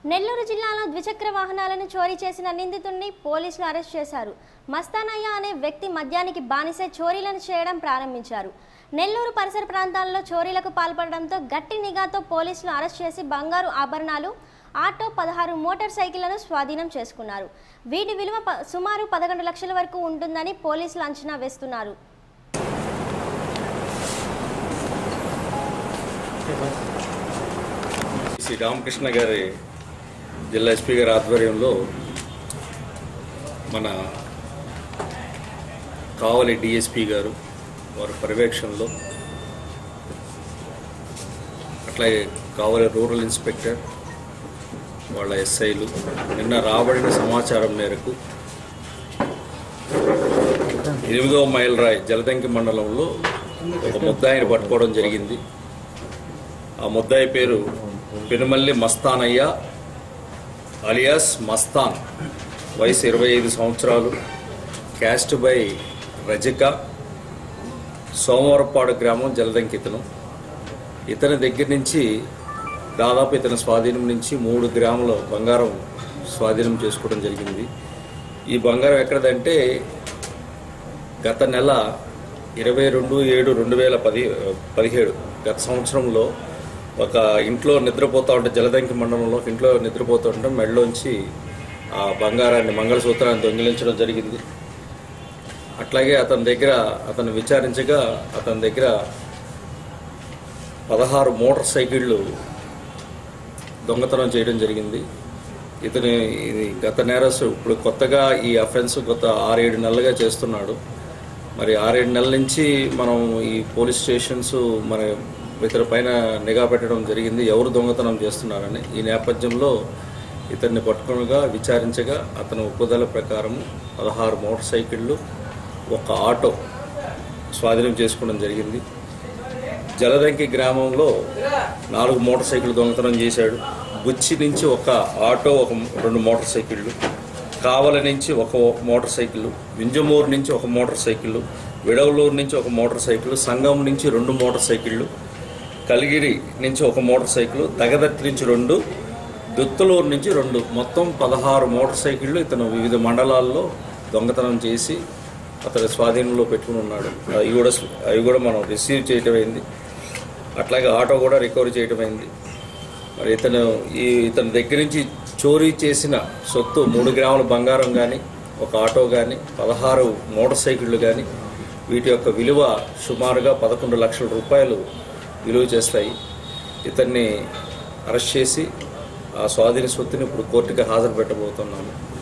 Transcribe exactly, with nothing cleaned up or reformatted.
నెల్లూరు జిల్లాలో ద్విచక్ర వాహనాలను చోరీ చేసిన నిందితుడిని పోలీసులు అరెస్ట్ చేశారు. మస్తానయ్య అనే వ్యక్తి మద్యానికి బానిసై చోరీలను చేయడం ప్రారంభించారు. నెల్లూరు పరిసర ప్రాంతాల్లో చోరీలకు పాల్పడడంతో గట్టి నిఘాతో పోలీసులు అరెస్ట్ చేసి బంగారు ఆభరణాలు, ఆటో, పదహారు మోటార్ సైకిళ్లను స్వాధీనం చేసుకున్నారు. వీటి విలువ సుమారు పదకొండు లక్షల వరకు ఉంటుందని పోలీసులు అంచనా వేస్తున్నారు. శ్రీ రామకృష్ణ గారి జిల్లా ఎస్పీ గారి ఆధ్వర్యంలో మన కావలి డిఎస్పీ గారు వారి పర్యవేక్షణలో, అట్లాగే కావలి రూరల్ ఇన్స్పెక్టర్ వాళ్ళ ఎస్ఐలు నిన్న రాబడిన సమాచారం మేరకు ఎనిమిదవ మైల్ రాయ్ జలదంకి మండలంలో ఒక ముద్దాయిని పట్టుకోవడం జరిగింది. ఆ ముద్దాయి పేరు పెనుమల్లి మస్తానయ్య అలియాస్ మస్తాన్, వయసు ఇరవై ఐదు సంవత్సరాలు, క్యాస్ట్ బై రజిక, సోమవరపాడు గ్రామం జలదంకి. ఇతను ఇతని దగ్గర నుంచి దాదాపు ఇతని స్వాధీనం నుంచి మూడు గ్రాముల బంగారం స్వాధీనం చేసుకోవడం జరిగింది. ఈ బంగారం ఎక్కడదంటే గత నెల ఇరవై రెండు ఏడు రెండు వేల పది పదిహేడు గత సంవత్సరంలో ఒక ఇంట్లో నిద్రపోతూ ఉంటే, జలదంకి మండలంలో ఇంట్లో నిద్రపోతూ ఉంటే మెడలోంచి ఆ బంగారాన్ని, మంగళసూత్రాన్ని దొంగిలించడం జరిగింది. అట్లాగే అతని దగ్గర అతను విచారించగా అతని దగ్గర పదహారు మోటార్ సైకిళ్ళు దొంగతనం చేయడం జరిగింది. ఇతని ఇది గత నేరస్తు ఇప్పుడు కొత్తగా ఈ అఫెన్స్ గత ఆరేడు నెలలుగా చేస్తున్నాడు. మరి ఆరేడు నెలల నుంచి మనం ఈ పోలీస్ స్టేషన్స్ మన ఇతని పైన నిఘా పెట్టడం జరిగింది, ఎవరు దొంగతనం చేస్తున్నారని. ఈ నేపథ్యంలో ఇతన్ని పట్టుకునగా విచారించగా అతని ఒప్పుదల ప్రకారం పదహారు మోటార్ సైకిళ్ళు, ఒక ఆటో స్వాధీనం చేసుకోవడం జరిగింది. జలదంకి గ్రామంలో నాలుగు మోటార్ సైకిళ్ళు దొంగతనం చేశాడు. బుచ్చి నుంచి ఒక ఆటో, ఒక రెండు మోటార్ సైకిళ్ళు, కావలి నుంచి ఒక మోటార్ సైకిళ్ళు, వింజమూరు నుంచి ఒక మోటార్ సైకిళ్ళు, విడవలూరు నుంచి ఒక మోటార్ సైకిళ్ళు, సంగం నుంచి రెండు మోటార్ సైకిళ్ళు, కలిగిరి నుంచి ఒక మోటార్ సైకిల్, దగదర్తి నుంచి రెండు, దుత్తలూరు నుంచి రెండు, మొత్తం పదహారు మోటార్ సైకిళ్ళు ఇతను వివిధ మండలాల్లో దొంగతనం చేసి అతని స్వాధీనంలో పెట్టుకుని ఉన్నాడు. అవి కూడా అవి కూడా మనం రిసీవ్ చేయటమైంది. అట్లాగే ఆటో కూడా రికవరీ చేయటమైంది. మరి ఇతను ఈ ఇతని దగ్గర నుంచి చోరీ చేసిన సొత్తు మూడు గ్రాముల బంగారం కానీ, ఒక ఆటో కానీ, పదహారు మోటార్ సైకిళ్ళు కానీ, వీటి యొక్క విలువ సుమారుగా పదకొండు లక్షల రూపాయలు విలువ చేస్తాయి. ఇతన్ని అరెస్ట్ చేసి ఆ స్వాధీన సొత్తుని ఇప్పుడు కోర్టుకి హాజరు పెట్టబోతున్నాము.